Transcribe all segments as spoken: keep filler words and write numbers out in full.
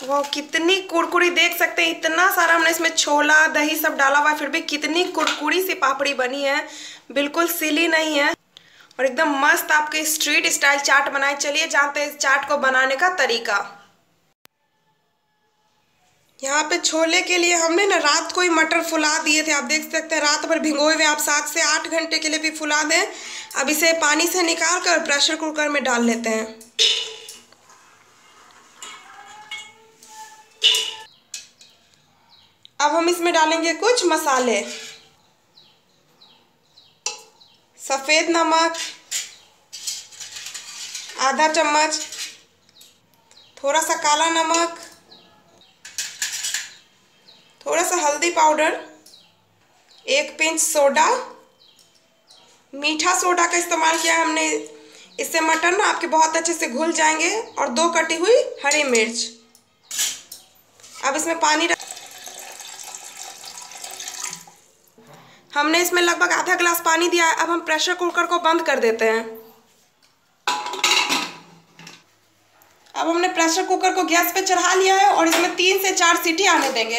वो कितनी कुरकुरी, देख सकते हैं इतना सारा हमने इसमें छोला दही सब डाला हुआ है, फिर भी कितनी कुरकुरी सी पापड़ी बनी है, बिल्कुल सिली नहीं है और एकदम मस्त आपके स्ट्रीट स्टाइल चाट बनाए। चलिए जानते हैं इस चाट को बनाने का तरीका। यहाँ पे छोले के लिए हमने ना रात को ही मटर फुला दिए थे, आप देख सकते हैं रात भर भिगोए हुए, आप सात से आठ घंटे के लिए भी फुला दें। अब इसे पानी से निकाल कर प्रेशर कुकर में डाल लेते हैं। अब हम इसमें डालेंगे कुछ मसाले, सफ़ेद नमक आधा चम्मच, थोड़ा सा काला नमक, थोड़ा सा हल्दी पाउडर, एक पिंच सोडा, मीठा सोडा का इस्तेमाल किया है हमने, इससे मटर ना आपके बहुत अच्छे से घुल जाएंगे, और दो कटी हुई हरी मिर्च। अब इसमें पानी डाल, हमने इसमें लगभग आधा गिलास पानी दिया है। अब हम प्रेशर कुकर को बंद कर देते हैं। अब हमने प्रेशर कुकर को गैस पे चढ़ा लिया है और इसमें तीन से चार सीटी आने देंगे।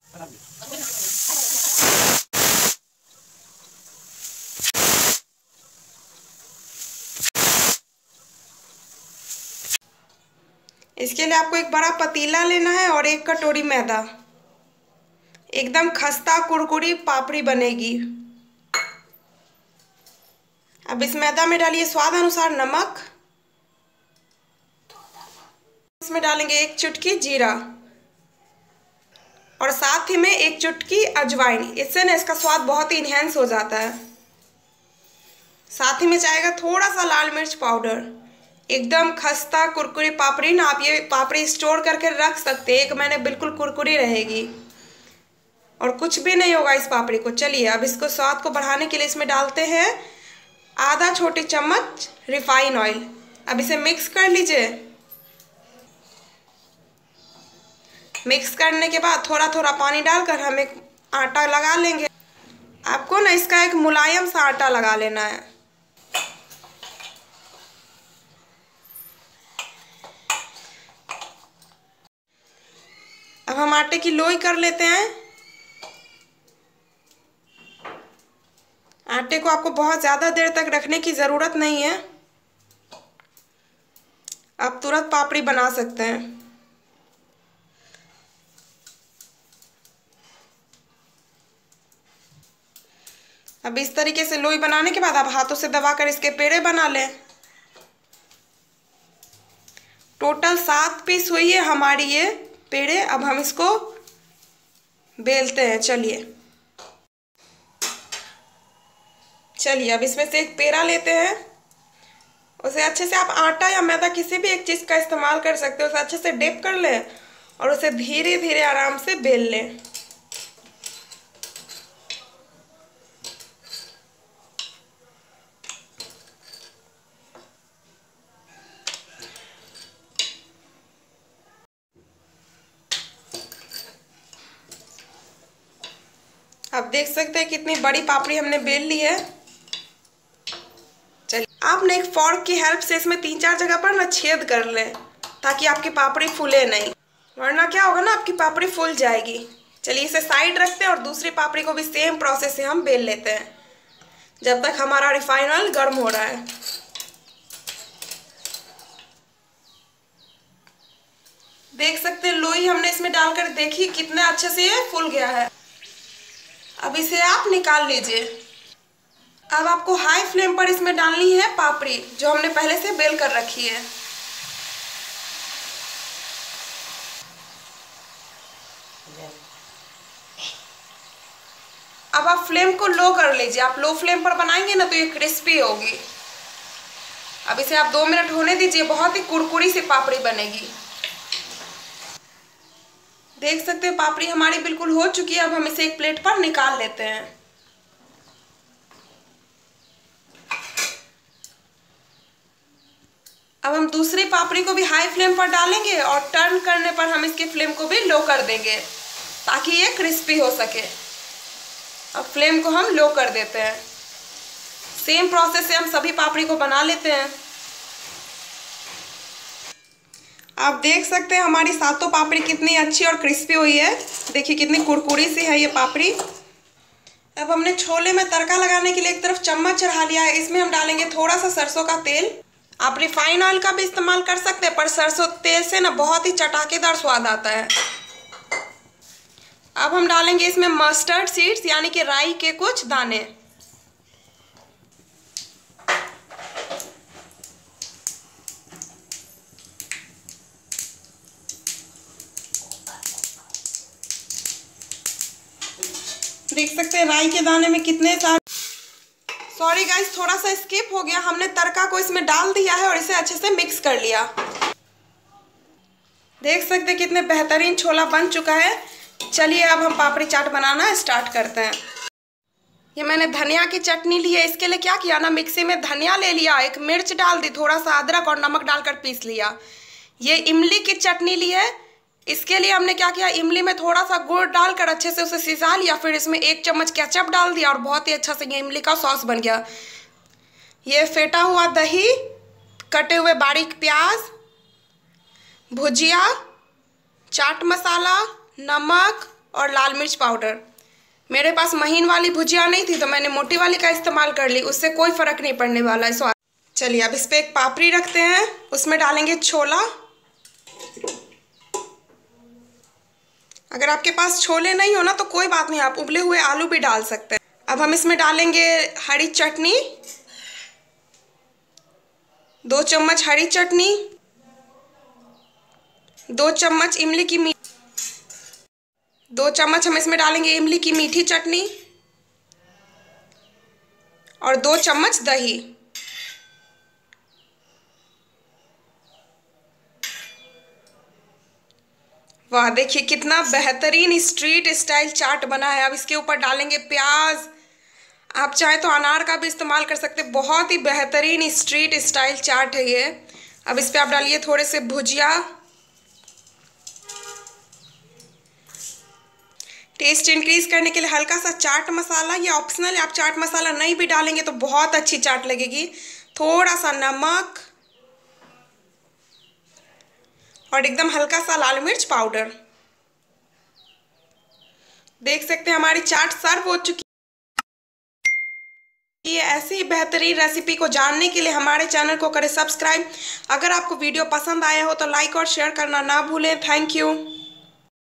इसके लिए आपको एक बड़ा पतीला लेना है और एक कटोरी मैदा, एकदम खस्ता कुरकुरी पापड़ी बनेगी। अब इस मैदा में डालिए स्वाद अनुसार नमक, इसमें डालेंगे एक चुटकी जीरा और साथ ही में एक चुटकी अजवाइन, इससे ना इसका स्वाद बहुत ही इन्हेंस हो जाता है। साथ ही में जाएगा थोड़ा सा लाल मिर्च पाउडर। एकदम खस्ता कुरकुरी पापड़ी ना, आप ये पापड़ी स्टोर करके रख सकते हैं, एक महीने बिल्कुल कुरकुरी रहेगी और कुछ भी नहीं होगा इस पापड़ी को। चलिए अब इसको स्वाद को बढ़ाने के लिए इसमें डालते हैं आधा छोटी चम्मच रिफाइन ऑयल। अब इसे मिक्स कर लीजिए। मिक्स करने के बाद थोड़ा थोड़ा पानी डालकर हम एक आटा लगा लेंगे। आपको ना इसका एक मुलायम सा आटा लगा लेना है। अब हम आटे की लोई कर लेते हैं। आटे को आपको बहुत ज़्यादा देर तक रखने की ज़रूरत नहीं है, आप तुरंत पापड़ी बना सकते हैं। अब इस तरीके से लोई बनाने के बाद आप हाथों से दबाकर इसके पेड़े बना लें। टोटल सात पीस हुई है हमारी ये पेड़े। अब हम इसको बेलते हैं। चलिए चलिए अब इसमें से एक पेड़ा लेते हैं, उसे अच्छे से आप आटा या मैदा किसी भी एक चीज़ का इस्तेमाल कर सकते हो, उसे अच्छे से डिप कर लें और उसे धीरे धीरे आराम से बेल लें। आप देख सकते हैं कितनी बड़ी पापड़ी हमने बेल ली है। चलिए आपने एक फोर्क की हेल्प से इसमें तीन चार जगह पर ना छेद कर लें, ताकि आपकी पापड़ी फूले नहीं, वरना क्या होगा ना आपकी पापड़ी फूल जाएगी। चलिए इसे साइड रखते हैं और दूसरी पापड़ी को भी सेम प्रोसेस से हम बेल लेते हैं, जब तक हमारा रिफाइन ऑयल गर्म हो रहा है। देख सकते हैं लोई हमने इसमें डालकर देखी कितना अच्छे से ये फूल गया है। अब इसे आप निकाल लीजिए। अब आपको हाई फ्लेम पर इसमें डालनी है पापड़ी जो हमने पहले से बेल कर रखी है। अब आप फ्लेम को लो कर लीजिए। आप लो फ्लेम पर बनाएंगे ना तो ये क्रिस्पी होगी। अब इसे आप दो मिनट होने दीजिए, बहुत ही कुरकुरी सी पापड़ी बनेगी। देख सकते हैं पापड़ी हमारी बिल्कुल हो चुकी है। अब हम इसे एक प्लेट पर निकाल लेते हैं। अब हम दूसरी पापड़ी को भी हाई फ्लेम पर डालेंगे और टर्न करने पर हम इसके फ्लेम को भी लो कर देंगे, ताकि ये क्रिस्पी हो सके। अब फ्लेम को हम लो कर देते हैं। सेम प्रोसेस से हम सभी पापड़ी को बना लेते हैं। आप देख सकते हैं हमारी सातों पापड़ी कितनी अच्छी और क्रिस्पी हुई है। देखिए कितनी कुरकुरी सी है ये पापड़ी। अब हमने छोले में तड़का लगाने के लिए एक तरफ चम्मच चढ़ा लिया है। इसमें हम डालेंगे थोड़ा सा सरसों का तेल। आप रिफाइन ऑयल का भी इस्तेमाल कर सकते हैं, पर सरसों तेल से ना बहुत ही चटाकेदार स्वाद आता है। अब हम डालेंगे इसमें मस्टर्ड सीड्स यानी कि राई के कुछ दाने। देख सकते हैं राई के दाने में कितने सारे। सॉरी गाइस, थोड़ा सा स्किप हो गया। हमने तड़का को इसमें डाल दिया है और इसे अच्छे से मिक्स कर लिया। देख सकते हैं कितने बेहतरीन छोला बन चुका है। चलिए अब हम पापड़ी चाट बनाना स्टार्ट करते हैं। ये मैंने धनिया की चटनी ली है। इसके लिए क्या किया ना, मिक्सी में धनिया ले लिया, एक मिर्च डाल दी, थोड़ा सा अदरक और नमक डालकर पीस लिया। ये इमली की चटनी ली है। इसके लिए हमने क्या किया, इमली में थोड़ा सा गुड़ डालकर अच्छे से उसे सिजा लिया, फिर इसमें एक चम्मच केचप डाल दिया और बहुत ही अच्छा से ये इमली का सॉस बन गया। ये फेटा हुआ दही, कटे हुए बारीक प्याज, भुजिया, चाट मसाला, नमक और लाल मिर्च पाउडर। मेरे पास महीन वाली भुजिया नहीं थी तो मैंने मोटी वाली का इस्तेमाल कर ली, उससे कोई फर्क नहीं पड़ने वाला है स्वाद। चलिए अब इस पर एक पापड़ी रखते हैं, उसमें डालेंगे छोला। अगर आपके पास छोले नहीं हो ना तो कोई बात नहीं, आप उबले हुए आलू भी डाल सकते हैं। अब हम इसमें डालेंगे हरी चटनी, दो चम्मच हरी चटनी, दो चम्मच इमली की मी दो चम्मच हम इसमें डालेंगे इमली की मीठी चटनी और दो चम्मच दही। वाह, देखिए कितना बेहतरीन स्ट्रीट स्टाइल चाट बना है। अब इसके ऊपर डालेंगे प्याज। आप चाहे तो अनार का भी इस्तेमाल कर सकते हैं। बहुत ही बेहतरीन स्ट्रीट स्टाइल चाट है ये। अब इस पे आप डालिए थोड़े से भुजिया। टेस्ट इंक्रीज करने के लिए हल्का सा चाट मसाला, ये ऑप्शनल है, आप चाट मसाला नहीं भी डालेंगे तो बहुत अच्छी चाट लगेगी। थोड़ा सा नमक और एकदम हल्का सा लाल मिर्च पाउडर। देख सकते हैं हमारी चाट सर्व हो चुकी है। ये ऐसी ही बेहतरीन रेसिपी को जानने के लिए हमारे चैनल को करें सब्सक्राइब। अगर आपको वीडियो पसंद आया हो तो लाइक और शेयर करना ना भूलें। Thank you.